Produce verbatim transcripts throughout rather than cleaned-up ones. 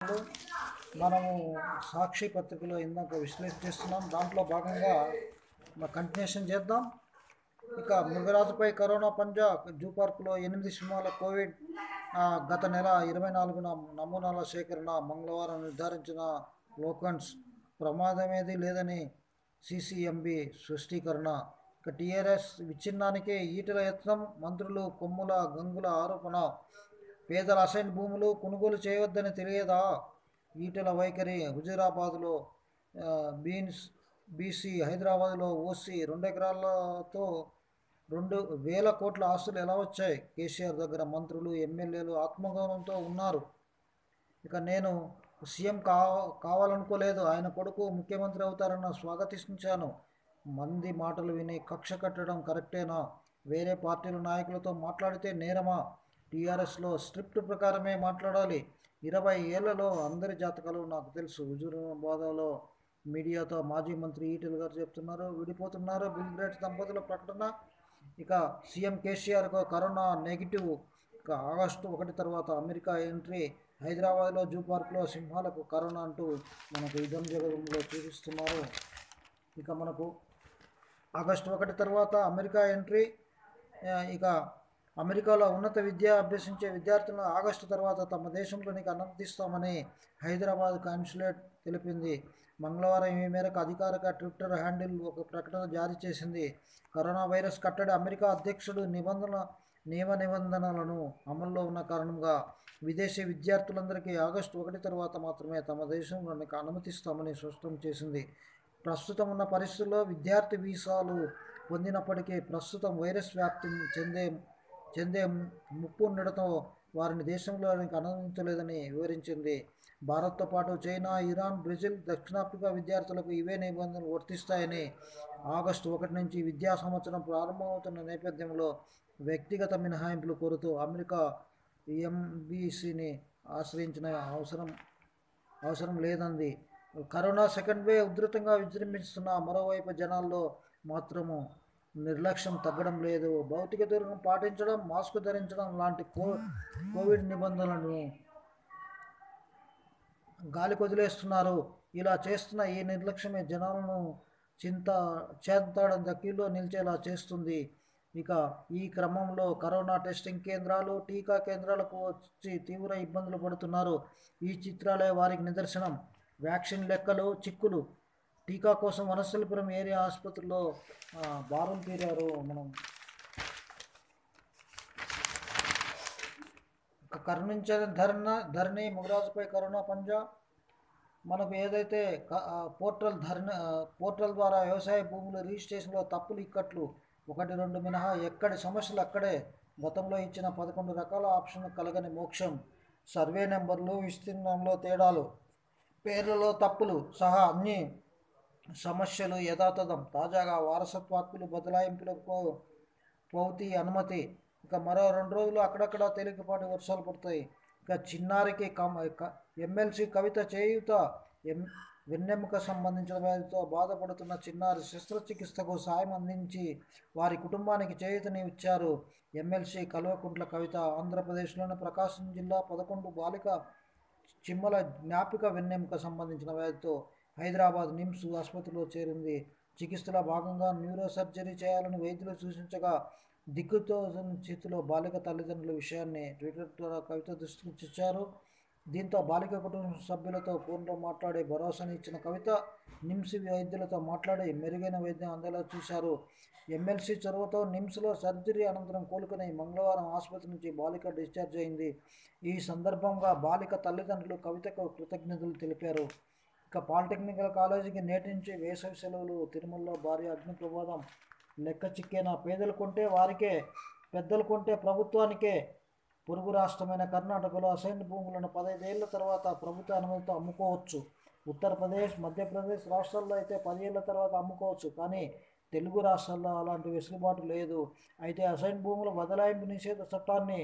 విశేషాలు మనము సాక్షి పత్రికలో ఇందాక విశ్లేషిస్తున్నాం. దాంట్లో భాగంగా మన కంటిన్యూషన్ చేద్దాం. ఇక మృగరాజుపై కరోనా పంజా, జూ పార్కులో ఎనిమిది సింహాల కోవిడ్. గత నెల ఇరవై నాలుగున నమూనాల సేకరణ, మంగళవారం నిర్ధారించిన లోకన్స్. ప్రమాదమేదీ లేదని సీసీఎంబీ స్పష్టీకరణ. ఇక టీఆర్ఎస్ విచ్ఛిన్నానికే ఈటెల యత్నం, మంత్రులు కొమ్ముల గంగుల ఆరోపణ. పేదల అసైన్ భూములు కొనుగోలు చేయవద్దని తెలియదా? ఈటెల వైఖరి. హుజూరాబాద్లో బీన్స్ బీసీ, హైదరాబాద్లో ఓసీ. రెండు ఎకరాలతో రెండు వేల కోట్ల ఆస్తులు ఎలా వచ్చాయి? కేసీఆర్ దగ్గర మంత్రులు ఎమ్మెల్యేలు ఆత్మగౌరవంతో ఉన్నారు. ఇక నేను సీఎం కా కావాలనుకోలేదు, ఆయన కొడుకు ముఖ్యమంత్రి అవుతారన్న స్వాగతించాను. మంది మాటలు విని కక్ష కట్టడం కరెక్టేనా? వేరే పార్టీల నాయకులతో మాట్లాడితే నేరమా? టీఆర్ఎస్లో స్క్రిప్ట్ ప్రకారమే మాట్లాడాలి. ఇరవై ఏళ్లలో అందరి జాతకాలు నాకు తెలుసు. హుజూరాబాద్లో మీడియాతో మాజీ మంత్రి ఈటెల గారు చెప్తున్నారు. విడిపోతున్నారు బిల్ గేట్స్ దంపతుల ప్రకటన. ఇక సీఎం కేసీఆర్కు కరోనా నెగిటివ్. ఇక ఆగస్టు ఒకటి తర్వాత అమెరికా ఎంట్రీ. హైదరాబాద్లో జూ పార్కులో సింహాలకు కరోనా అంటూ మనకు యుద్ధం జగంలో చూపిస్తున్నారు. ఇక మనకు ఆగస్టు ఒకటి తర్వాత అమెరికా ఎంట్రీ. ఇక అమెరికాలో ఉన్నత విద్య అభ్యసించే విద్యార్థులను ఆగస్టు తర్వాత తమ దేశంలోనికి అనుమతిస్తామని హైదరాబాద్ కాన్సులేట్ తెలిపింది. మంగళవారం ఈ మేరకు అధికారిక ట్విట్టర్ హ్యాండిల్ ఒక ప్రకటన జారీ చేసింది. కరోనా వైరస్ కట్టడి అమెరికా అధ్యక్షుడు నిబంధన నియమ నిబంధనలను అమల్లో ఉన్న కారణంగా విదేశీ విద్యార్థులందరికీ ఆగస్టు ఒకటి తర్వాత మాత్రమే తమ దేశంలోనికి అనుమతిస్తామని స్పష్టం చేసింది. ప్రస్తుతం ఉన్న పరిస్థితుల్లో విద్యార్థి వీసాలు పొందినప్పటికీ ప్రస్తుతం వైరస్ వ్యాప్తి చెందే చెందే ముప్పు ఉండటంతో వారిని దేశంలోనికి అనుమతించలేదని వివరించింది. భారత్తో పాటు చైనా, ఇరాన్, బ్రెజిల్, దక్షిణాఫ్రికా విద్యార్థులకు ఇవే నిబంధనలు వర్తిస్తాయని ఆగస్టు ఒకటి నుంచి విద్యా సంవత్సరం ప్రారంభమవుతున్న నేపథ్యంలో వ్యక్తిగత మినహాయింపులు కోరుతూ అమెరికా ఎంబీసీని ఆశ్రయించిన అవసరం అవసరం లేదంది. కరోనా సెకండ్ వేవ్ ఉధృతంగా విజృంభిస్తున్న మరోవైపు జనాల్లో మాత్రము నిర్లక్ష్యం తగ్గడం లేదు. భౌతిక దూరం పాటించడం, మాస్క్ ధరించడం లాంటి కో కోవిడ్ నిబంధనలను గాలికి వదిలేస్తున్నారు. ఇలా చేస్తున్న ఈ నిర్లక్ష్యమే జనాలను చింత చేతాడం దక్కిలో నిలిచేలా చేస్తుంది. ఇక ఈ క్రమంలో కరోనా టెస్టింగ్ కేంద్రాలు, టీకా కేంద్రాలకు వచ్చి తీవ్ర ఇబ్బందులు పడుతున్నారు. ఈ చిత్రాలే వారికి నిదర్శనం. వ్యాక్సిన్ లెక్కలు, చిక్కులు. టీకా కోసం వనస్థలిపురం ఏరియా ఆసుపత్రిలో బారులు తీరారు. మనం కరుణించే ధరణ ధరణి ముగరాజుపై కరోనా పంజా. మనకు ఏదైతే పోర్టల్ ధరణ పోర్టల్ ద్వారా వ్యవసాయ భూముల రిజిస్ట్రేషన్లో తప్పులు, ఇక్కట్లు ఒకటి రెండు మినహా ఎక్కడి సమస్యలు అక్కడే. గతంలో ఇచ్చిన పదకొండు రకాల ఆప్షన్లు కలగని మోక్షం. సర్వే నెంబర్లు, విస్తీర్ణంలో తేడాలు, పేర్లలో తప్పులు సహా అన్ని సమస్యలు యథాతథం. తాజాగా వారసత్వ హక్కులు బదలాయింపులకు పౌతి అనుమతి. ఇక మరో రెండు రోజులు అక్కడక్కడ తేలికపాటి వర్షాలు పడతాయి. ఇక చిన్నారికి కమ ఎమ్మెల్సీ కవిత చేయూత. ఎం వెన్నెముక సంబంధించిన వ్యాధితో బాధపడుతున్న చిన్నారి శస్త్రచికిత్సకు సాయం అందించి వారి కుటుంబానికి చేయూతని ఇచ్చారు ఎమ్మెల్సీ కల్వకుంట్ల కవిత. ఆంధ్రప్రదేశ్లోని ప్రకాశం జిల్లా పదకొండు బాలిక చిమ్మల జ్ఞాపిక వెన్నెముక సంబంధించిన వ్యాధితో హైదరాబాద్ నిమ్స్ ఆసుపత్రిలో చేరింది. చికిత్సలో భాగంగా న్యూరో సర్జరీ చేయాలని వైద్యులు సూచించగా దిక్కుతో చేతిలో బాలిక తల్లిదండ్రుల విషయాన్ని ట్విట్టర్ ద్వారా కవిత దృష్టికి తెచ్చారు. దీంతో బాలిక కుటుంబ సభ్యులతో ఫోన్లో మాట్లాడి భరోసాని ఇచ్చిన కవిత నిమ్స్ వైద్యులతో మాట్లాడి మెరుగైన వైద్యం అందేలా చూశారు. ఎమ్మెల్సీ చొరవతో నిమ్స్లో సర్జరీ అనంతరం కోలుకుని మంగళవారం ఆసుపత్రి నుంచి బాలిక డిశ్చార్జ్ అయింది. ఈ సందర్భంగా బాలిక తల్లిదండ్రులు కవితకు కృతజ్ఞతలు తెలిపారు. ఇక పాలిటెక్నికల్ కాలేజీకి నేటి నుంచి వేసవి సెలవులు. తిరుమలలో భారీ అగ్ని ప్రమాదం. లెక్క చిక్కేనా? పేదలు కొంటే వారికే, పెద్దలు కొంటే ప్రభుత్వానికే. పొరుగు రాష్ట్రమైన కర్ణాటకలో అసైన్ భూములను పదహైదేళ్ల తర్వాత ప్రభుత్వ అనుమతితో అమ్ముకోవచ్చు. ఉత్తరప్రదేశ్, మధ్యప్రదేశ్ రాష్ట్రాల్లో అయితే పదిహేళ్ల తర్వాత అమ్ముకోవచ్చు. కానీ తెలుగు రాష్ట్రాల్లో అలాంటి వెసులుబాటు లేదు. అయితే అసైన్ భూముల బదలాయింపు నిషేధ చట్టాన్ని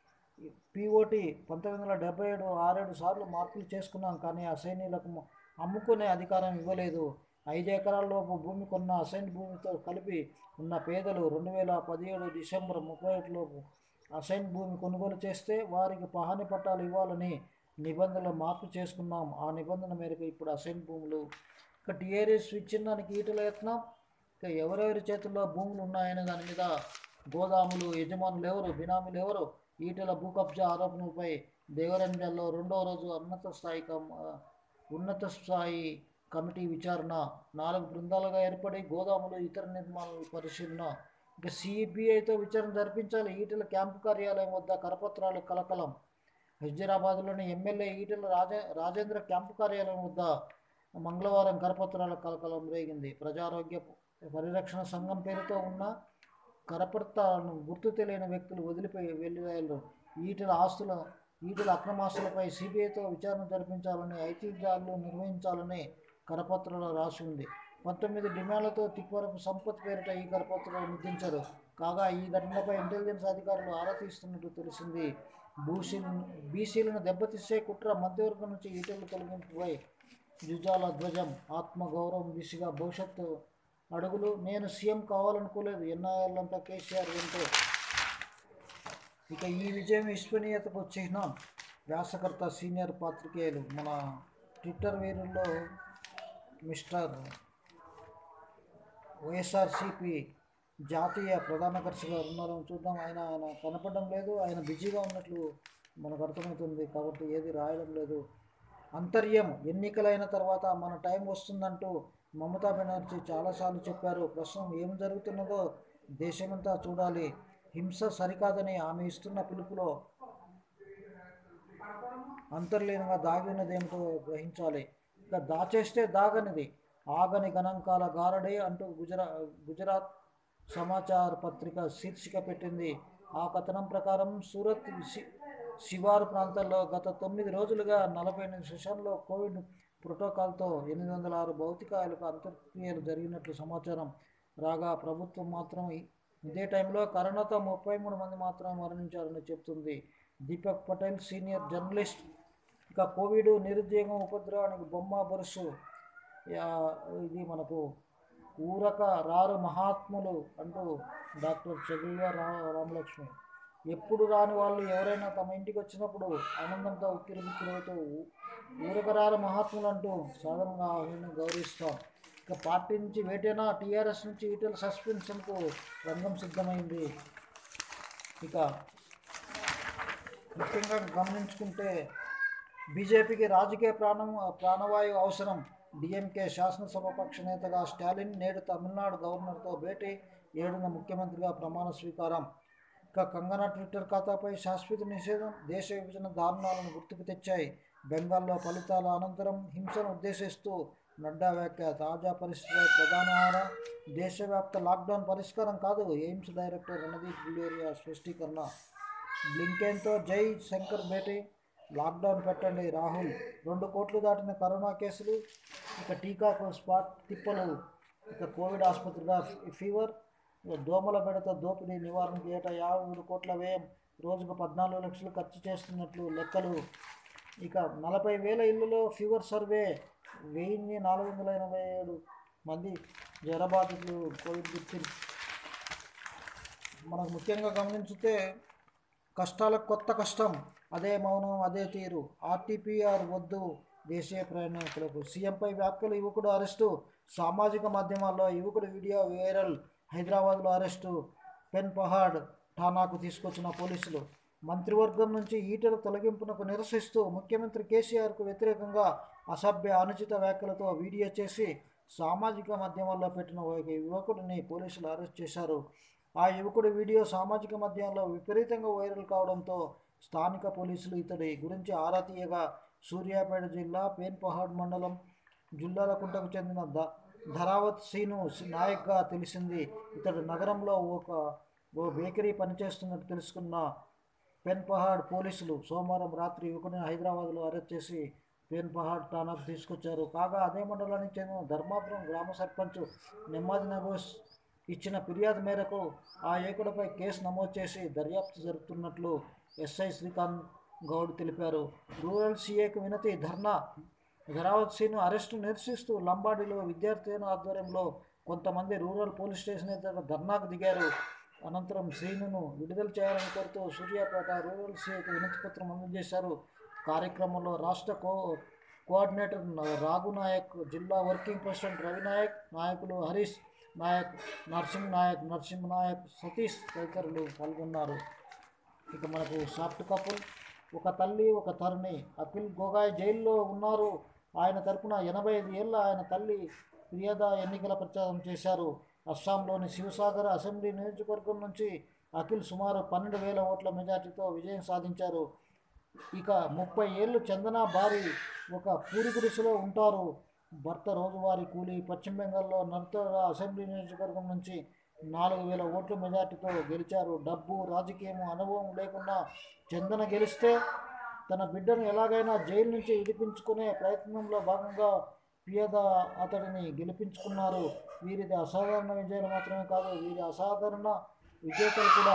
పీఓటీ పంతొమ్మిది వందల డెబ్బై ఏడు ఆరేడు సార్లు మార్పులు చేసుకున్నాం. కానీ అసైనీలకు అమ్ముకునే అధికారం ఇవ్వలేదు. ఐదు ఎకరాలలోపు భూమి కొన్న అసైన్ భూమితో కలిపి ఉన్న పేదలు రెండు వేల పదిహేడు డిసెంబర్ ముప్పై ఒకటిలోపు అసైన్ భూమి కొనుగోలు చేస్తే వారికి పహాని పట్టాలు ఇవ్వాలని నిబంధనలు మార్పు చేసుకున్నాం. ఆ నిబంధన మేరకు ఇప్పుడు అసైన్ భూములు ఇక టీఆర్ఎస్ విచ్ఛిన్నానికి ఈటల యత్నం. ఇక ఎవరెవరి చేతుల్లో భూములు ఉన్నాయనే దాని మీద గోదాములు యజమానులు ఎవరు, బినామీలు ఎవరు, ఈటల భూ కబ్జా ఆరోపణలపై దేవరంజన్లో రెండవ రోజు ఉన్నత స్థాయి కమ్ ఉన్నత స్థాయి కమిటీ విచారణ. నాలుగు బృందాలుగా ఏర్పడి గోదాములు ఇతర నిర్మాణాల పరిశీలన. ఇక సిబిఐతో విచారణ జరిపించాలి. ఈటల క్యాంపు కార్యాలయం వద్ద కరపత్రాలు కలకలం. హైదరాబాద్లోని ఎమ్మెల్యే ఈటల రాజే రాజేంద్ర క్యాంపు కార్యాలయం వద్ద మంగళవారం కరపత్రాల కలకలం రేగింది. ప్రజారోగ్య పరిరక్షణ సంఘం పేరుతో ఉన్న కరపత్రాలను గుర్తు తెలియని వ్యక్తులు వదిలిపోయి వెళ్ళివేయారు. ఈటల ఆస్తుల ఈటల అక్రమాస్తులపై సిబిఐతో విచారణ జరిపించాలని, ఐటీదాడులు నిర్వహించాలని కరపత్రంలో రాసి ఉంది. పంతొమ్మిది డిమాండ్లతో తిప్పవరపు సంపత్ పేరిట ఈ కరపత్రాలు ముద్రించారు. కాగా ఈ ఘటనపై ఇంటెలిజెన్స్ అధికారులు ఆరా తీస్తున్నట్టు తెలిసింది. భూసీలు బీసీలను దెబ్బతీసే కుట్ర, మధ్యవర్గం నుంచి ఈటలు తొలగింపుపై జుజాల ధ్వజం, ఆత్మగౌరవం దిశగా భవిష్యత్తు అడుగులు. నేను సీఎం కావాలనుకోలేదు, ఎన్ఆర్లంతా కేసీఆర్ వెంటే. ఇక ఈ విజయం విశ్వనీయతకు చిహ్నం. వ్యాసకర్త సీనియర్ పాత్రికేయులు మన ట్విట్టర్ వీరుల్లో మిస్టర్ వైఎస్ఆర్సీపీ జాతీయ ప్రధాన కార్యదర్శిగా ఉన్నారని చూద్దాం. ఆయన ఆయన కనపడడం లేదు, ఆయన బిజీగా ఉన్నట్లు మనకు అర్థమవుతుంది కాబట్టి ఏది రాయడం లేదు. అంతర్యం ఎన్నికలైన తర్వాత మన టైం వస్తుందంటూ మమతా బెనర్జీ చాలాసార్లు చెప్పారు. ప్రస్తుతం ఏం జరుగుతున్నదో దేశమంతా చూడాలి. హింస సరికాదని ఆమె ఇస్తున్న పిలుపులో అంతర్లీనంగా దాగి ఉన్నదేమిటో గ్రహించాలి. ఇక దాచేస్తే దాగనిది, ఆగని గణాంకాల గారడే అంటూ గుజరా గుజరాత్ సమాచార్ పత్రిక శీర్షిక పెట్టింది. ఆ కథనం ప్రకారం సూరత్ శివారు ప్రాంతాల్లో గత తొమ్మిది రోజులుగా నలభై ఎనిమిది సెషన్లో కోవిడ్ ప్రోటోకాల్తో ఎనిమిది వందల ఆరు భౌతికాయాలకు అంత్యక్రియలు జరిగినట్లు సమాచారం రాగా, ప్రభుత్వం మాత్రం ఇదే టైంలో కరోనాతో ముప్పై మూడు మంది మాత్రం మరణించారని చెబుతుంది. Deepak Patel senior journalist. ఇక కోవిడ్, నిరుద్యోగం, ఉపద్రవానికి బొమ్మ బొరుసు. ఇది మనకు ఊరక రారు మహాత్ములు అంటూ డాక్టర్ చెగుల్వ రా రామలక్ష్మి. ఎప్పుడు రాని వాళ్ళు ఎవరైనా తమ ఇంటికి వచ్చినప్పుడు ఆనందంతో ఉక్కిరిబిక్కిరవుతూ ఊరకరారు మహాత్ములు అంటూ సాధారణంగా ఆయన గౌరవిస్తాం. ఇక పార్టీ నుంచి వేటేనా, టీఆర్ఎస్ నుంచి ఈటల సస్పెన్షన్కు రంగం సిద్ధమైంది. ఇక ముఖ్యంగా గమనించుకుంటే బీజేపీకి రాజకీయ ప్రాణం ప్రాణవాయువు అవసరం. డిఎంకే శాసనసభాపక్ష నేతగా స్టాలిన్ నేడు తమిళనాడు గవర్నర్తో భేటీ, ఏడున ముఖ్యమంత్రిగా ప్రమాణ స్వీకారం. ఇక కంగనా ట్విట్టర్ ఖాతాపై శాశ్వత నిషేధం. దేశ విభజన దారుణాలను గుర్తుకు తెచ్చాయి. బెంగాల్లో ఫలితాల అనంతరం హింసను ఉద్దేశిస్తూ నడ్డా వ్యాఖ్య. తాజా పరిస్థితిపై ప్రధాన ఆరా. దేశవ్యాప్త లాక్డౌన్ పరిష్కారం కాదు, ఎయిమ్స్ డైరెక్టర్ రణదీప్ గులేరియా స్పష్టీకరణ. బ్లింకెన్తో జై శంకర్ భేటీ. లాక్డౌన్ పెట్టండి రాహుల్. రెండు కోట్లు దాటిన కరోనా కేసులు. ఇక టీకాకు స్పాట్ తిప్పలు. ఇక కోవిడ్ ఆసుపత్రిగా ఫీవర్. దోమల బెడత దోపిడీ నివారణకు ఏటా యాభై మూడు కోట్ల వ్యయం, రోజుకు పద్నాలుగు లక్షలు ఖర్చు చేస్తున్నట్లు లెక్కలు. ఇక నలభై వేల ఇళ్లలో ఫీవర్ సర్వే. వెయ్యి నాలుగు వందల ఎనభై ఏడు మంది జ్వరబాధితులు కోవిడ్ గుర్తింపు. మనకు ముఖ్యంగా గమనించితే కష్టాలకు కొత్త కష్టం, అదే మౌనం అదే తీరు. ఆర్టీపీఆర్ వద్దు దేశీయ ప్రయాణికులకు. సీఎంపై వ్యాఖ్యలు, యువకుడు అరెస్టు. సామాజిక మాధ్యమాల్లో యువకుడు వీడియో వైరల్. హైదరాబాద్లో అరెస్టు. పెన్ పహాడ్ ఠానాకు తీసుకొచ్చిన పోలీసులు. మంత్రివర్గం నుంచి ఈటల తొలగింపునకు నిరసిస్తూ ముఖ్యమంత్రి కేసీఆర్కు వ్యతిరేకంగా అసభ్య అనుచిత వ్యాఖ్యలతో వీడియో చేసి సామాజిక మాధ్యమాల్లో పెట్టిన ఒక యువకుడిని పోలీసులు అరెస్ట్ చేశారు. ఆ యువకుడి వీడియో సామాజిక మాధ్యమాల్లో విపరీతంగా వైరల్ కావడంతో స్థానిక పోలీసులు ఇతడి గురించి ఆరా తీయగా సూర్యాపేట జిల్లా పెన్ పహాడ్ మండలం జుల్లాలకుంటకు చెందిన ద ధరావత్ సీను నాయక్గా తెలిసింది. ఇతడు నగరంలో ఒక ఓ బేకరీ పనిచేస్తున్నట్టు తెలుసుకున్న పెన్ పహాడ్ పోలీసులు సోమవారం రాత్రి యువకుడిని హైదరాబాద్లో అరెస్ట్ చేసి పెన్ పహాడ్ ఠానాకు తీసుకొచ్చారు. కాగా అదే మండలానికి చెందిన ధర్మాపురం గ్రామ సర్పంచ్ నెమ్మది నగోస్ ఇచ్చిన ఫిర్యాదు మేరకు ఆ యువకుడిపై కేసు నమోదు చేసి దర్యాప్తు జరుపుతున్నట్లు ఎస్ఐ శ్రీకాంత్ గౌడ్ తెలిపారు. రూరల్ సీఏకు వినతి. ధర్నా. ధరావత్ సీను అరెస్టు నిరసిస్తూ లంబాడిలో విద్యార్థుల ఆధ్వర్యంలో కొంతమంది రూరల్ పోలీస్ స్టేషన్ ఎదుట ధర్నాకు దిగారు. అనంతరం శ్రీనును విడుదల చేయాలని కోరుతూ సూర్యాపేట రూరల్ సీఏకు వినతిపత్రం అందజేశారు. కార్యక్రమంలో రాష్ట్ర కో కోఆర్డినేటర్ రాఘు నాయక్, జిల్లా వర్కింగ్ ప్రెసిడెంట్ రవినాయక్, నాయకులు హరీష్ నాయక్, నర్సింగ్ నాయక్, నరసింహ నాయక్, సతీష్ తదితరులు పాల్గొన్నారు. ఇక మనకు సాఫ్ట్ కపుల్, ఒక తల్లి ఒక తరుణి. అఖిల్ గోగాయ్ జైల్లో ఉన్నారు. ఆయన తరపున ఎనభై ఐదు ఏళ్ళ ఆయన తల్లి ప్రియద ఎన్నికల ప్రచారం చేశారు. అస్సాంలోని శివసాగర్ అసెంబ్లీ నియోజకవర్గం నుంచి అఖిల్ సుమారు పన్నెండు వేల ఓట్ల మెజార్టీతో విజయం సాధించారు. ఇక ముప్పై ఏళ్ళు చందన భారీ ఒక పూరి గుడిసెలో ఉంటారు. భర్త రోజువారీ కూలీ. పశ్చిమ బెంగాల్లో నర్తర అసెంబ్లీ నియోజకవర్గం నుంచి నాలుగు వేల ఓట్ల మెజార్టీతో గెలిచారు. డబ్బు రాజకీయం అనుభవం లేకుండా చందన గెలిస్తే తన బిడ్డను ఎలాగైనా జైలు నుంచి విడిపించుకునే ప్రయత్నంలో భాగంగా ప్రియద అతడిని గెలిపించుకున్నారు. వీరిది అసాధారణ విజయాలు మాత్రమే కాదు, వీరి అసాధారణ విజేతలు కూడా.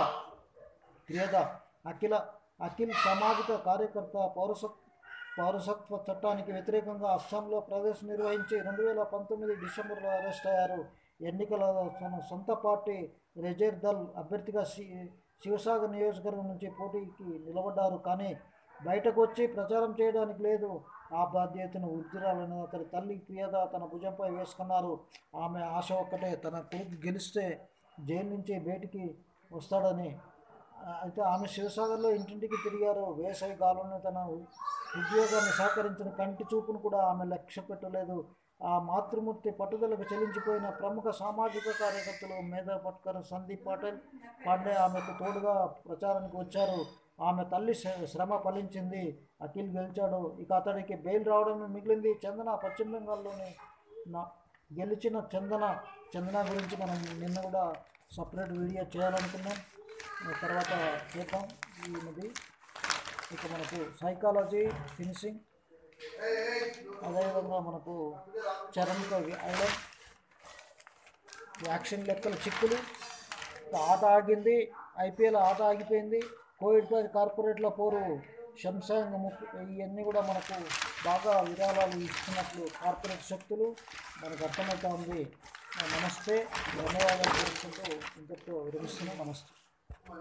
ప్రియద అఖిల అఖిల్ సామాజిక కార్యకర్త. పౌరసత్ పౌరసత్వ చట్టానికి వ్యతిరేకంగా అస్సాంలో ప్రదర్శన నిర్వహించి రెండు వేల పంతొమ్మిది డిసెంబర్లో అరెస్ట్ అయ్యారు. ఎన్నికల తన సొంత పార్టీ రిజర్వ్ దళ్ అభ్యర్థిగా శివసాగర్ నియోజకవర్గం నుంచి పోటీకి నిలబడ్డారు. కానీ బయటకు వచ్చి ప్రచారం చేయడానికి లేదు. ఆ బాధ్యతను వృద్ధిరాలని అతడి తల్లి ప్రియద తన భుజంపై వేసుకున్నారు. ఆమె ఆశ ఒక్కటే, తన కొడుకు గెలిస్తే జైలు నుంచి బయటికి వస్తాడని. అయితే ఆమె శివసాగర్లో ఇంటింటికి తిరిగారు. వేసవి గాలులను తన ఉద్యోగాన్ని సహకరించిన కంటి చూపును కూడా ఆమె లక్ష్య పెట్టలేదు. ఆ మాతృమూర్తి పట్టుదలకు చెల్లించిపోయిన ప్రముఖ సామాజిక కార్యకర్తలు మేధా పట్కర్, సందీప్ పాటిల్ పాండే ఆమెకు తోడుగా ప్రచారానికి వచ్చారు. ఆమె తల్లి శ్రమ ఫలించింది. అఖిల్ గెలిచాడు. ఇక అతడికి బెయిల్ రావడం మిగిలింది. చందన పశ్చిమ బెంగాల్లోని నా గెలిచిన చందన చందన గురించి మనం నిన్న కూడా సపరేట్ వీడియో చేయాలనుకున్నాం, తర్వాత చేద్దాం ఈమెది. ఇక మనకు సైకాలజీ ఫినిషింగ్, అదేవిధంగా మనకు చరణిక ఐలన్, యాక్షన్ లెక్కల చిక్కులు, ఆట ఆగింది, ఐపీఎల్ ఆట ఆగిపోయింది, కోవిడ్ కార్పొరేట్ల పోరు, శంశాంగ ముక్కు, ఇవన్నీ కూడా మనకు బాగా విరాళాలు ఇస్తున్నట్లు కార్పొరేట్ శక్తులు మనకు అర్థమవుతా ఉంది. నమస్తే, ధన్యవాదాలు తెలుసుకుంటూ ఇంతటితో విరమిస్తున్నాం. నమస్తే.